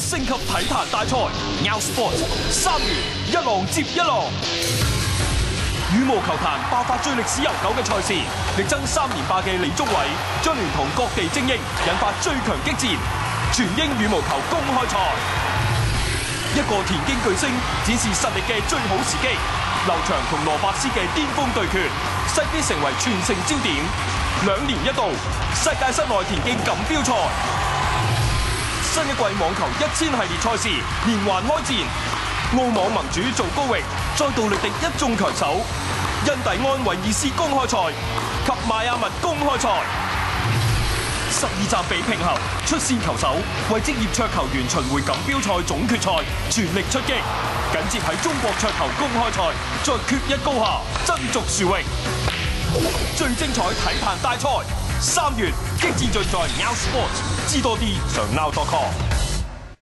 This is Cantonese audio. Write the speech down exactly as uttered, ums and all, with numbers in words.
升級體壇大賽 Now Sport 三月一浪接一浪，羽毛球壇爆發最歷史悠久嘅賽事，力爭三連霸嘅李宗偉將聯同各地精英引發最強激戰——全英羽毛球公開賽。一個田徑巨星展示實力嘅最好時機，劉翔同羅伯斯嘅巔峰對決，勢必成為全城焦點。兩年一度世界室內田徑錦標賽，新一季網球一千系列賽事連環開戰，澳網盟主做高域再度力敵一眾強手，印第安維爾斯公開賽及邁阿密公開賽。十二站比拼後，出線球手為職業桌球員巡迴錦標賽總決賽全力出擊，緊接喺中國桌球公開賽再決一高下，爭逐殊榮。最精彩體壇大賽，三月激戰盡在 Now Sport， 知多啲上 now dot com。